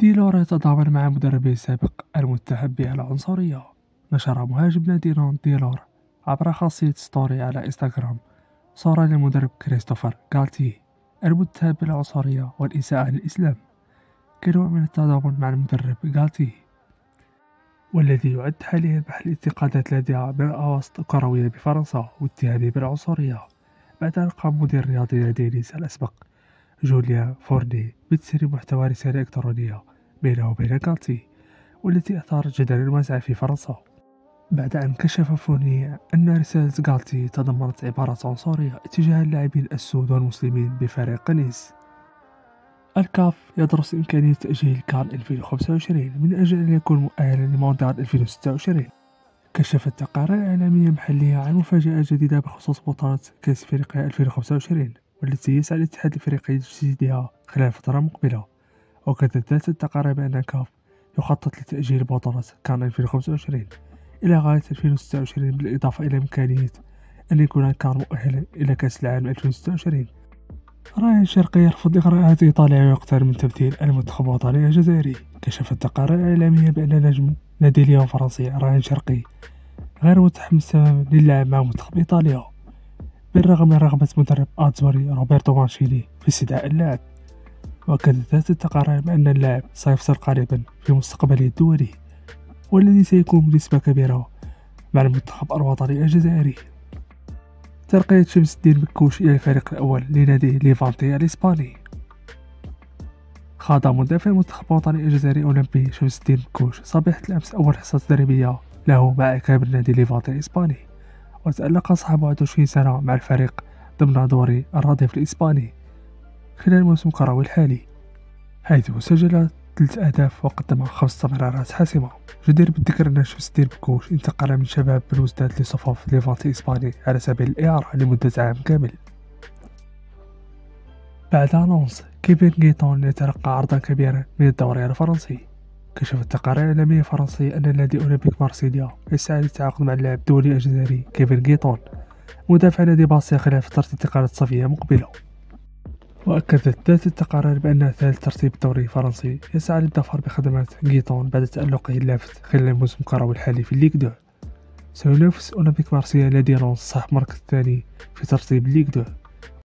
تيلور يتضامن مع مدربه السابق المتهم بالعنصرية. نشر مهاجم نادي نانت تيلور عبر خاصية ستوري على انستغرام صورة للمدرب كريستوفر غالتيه المتهم بالعنصرية والإساءة للإسلام كنوع من التضامن مع المدرب غالتيه، والذي يعد حاليا محل انتقادات لاذعة من الأواسط الكروية بفرنسا واتهامه بالعنصرية بعد أن قام مدير رياضي نادي نيس الأسبق جوليان فورني بتسريب محتوى رسالة إلكترونية بينه وبين غالتيه، والتي أثارت جدلا واسعا في فرنسا بعد أن كشف فورني أن رسالة غالتيه تضمنت عبارات عنصرية اتجاه اللاعبين السود والمسلمين بفريق نيس. الكاف يدرس إمكانية تأجيل كان 2025 من أجل أن يكون مؤهلا لمونديال 2026. كشفت تقارير إعلامية محلية عن مفاجأة جديدة بخصوص بطولة كأس إفريقيا 2025 والتي يسعى الاتحاد الأفريقي لتجديدها خلال فترة مقبلة. وكانت ذات التقارير بأن الكاف يخطط لتأجيل بطولة كان 2025 إلى غاية 2026، بالإضافة إلى إمكانية أن يكون كان مؤهلا إلى كأس العالم 2026. راعي شرقي يرفض إغراءات إيطاليا ويقترب من تمثيل المنتخب الوطني الجزائري. كشفت تقارير إعلامية بأن نجم نادي ليون الفرنسي راعي شرقي غير متحمس تماما للعب مع منتخب إيطاليا بالرغم من رغبة مدرب آتزوري روبرتو مانشيني في استدعاء اللاعب. وأكدت ذات التقارير بأن اللاعب سيفصل قريبا في مستقبله الدولي، والذي سيكون بنسبة كبيرة مع المنتخب الوطني الجزائري. ترقية شمس الدين بكوش إلى الفريق الأول لنادي ليفانتي الإسباني. خاض مدافع المنتخب الوطني الجزائري الأولمبي شمس الدين بكوش صباحة الأمس أول حصة تدريبية له مع أكابر نادي ليفانتي الإسباني، وتألق صاحب 21 سنة مع الفريق ضمن دوري الرديف الإسباني خلال الموسم الكروي الحالي، حيث سجل 3 أهداف وقدم 5 تمريرات حاسمة. جدير بالذكر أن شمس الدين بكوش انتقل من شباب بلوزداد لصفوف ليفانتي الإسباني على سبيل الإعارة لمدة عام كامل. بعد أنونس كيفن غيتون يتلقى عرضا كبيرا من الدوري الفرنسي. كشفت تقارير إعلامية فرنسية أن نادي أولمبيك مارسيليا يسعى للتعاقد مع اللاعب الدولي الجزائري كيفن غيتون مدافع نادي باسيا خلال فترة انتقالات صيفية مقبلة. وأكدت ذات التقارير بأن ثالث ترتيب الدوري الفرنسي يسعى للظفر بخدمات غيتون بعد تألقه اللافت خلال الموسم الكروي الحالي في الليغ 2. سينافس أولمبيك مارسيليا نادي لونس صاحب المركز الثاني في ترتيب الليغ 2.